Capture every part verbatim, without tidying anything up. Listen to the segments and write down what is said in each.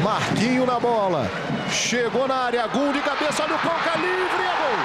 Marquinho na bola. Chegou na área, gol de cabeça, olha o Conca livre, é gol.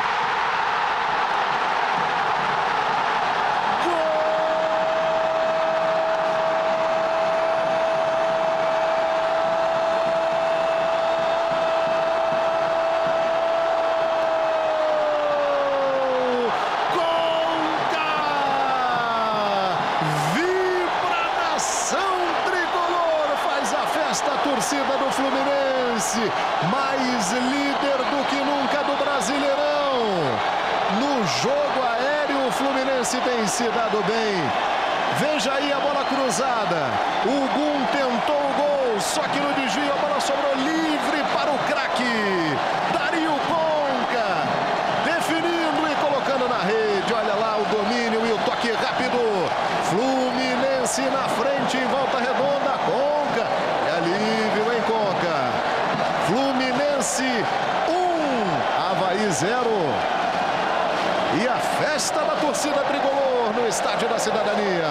A torcida do Fluminense, mais líder do que nunca do Brasileirão. No jogo aéreo, o Fluminense tem se dado bem. Veja aí a bola cruzada. O Gum tentou o gol, só que no desvio a bola sobrou livre para o craque Dario Conca, definindo e colocando na rede. Olha lá o domínio e o toque rápido. Fluminense na frente em Volta Redonda. Conca é alívio, hein, Conca? Fluminense um, Avaí zero. E a festa da torcida tricolor no Estádio da Cidadania.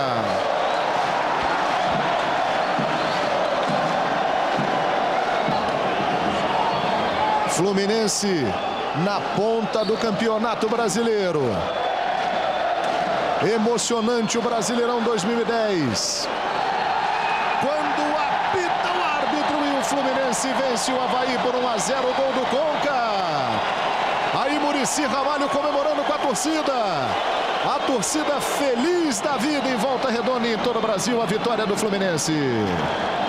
Fluminense na ponta do Campeonato Brasileiro. Emocionante o Brasileirão dois mil e dez. Quando apita o árbitro e o Fluminense vence o Avaí por um a zero, gol do Conca. Aí Muricy Ramalho comemorando com a torcida. A torcida feliz da vida em Volta Redonda e em todo o Brasil, a vitória do Fluminense.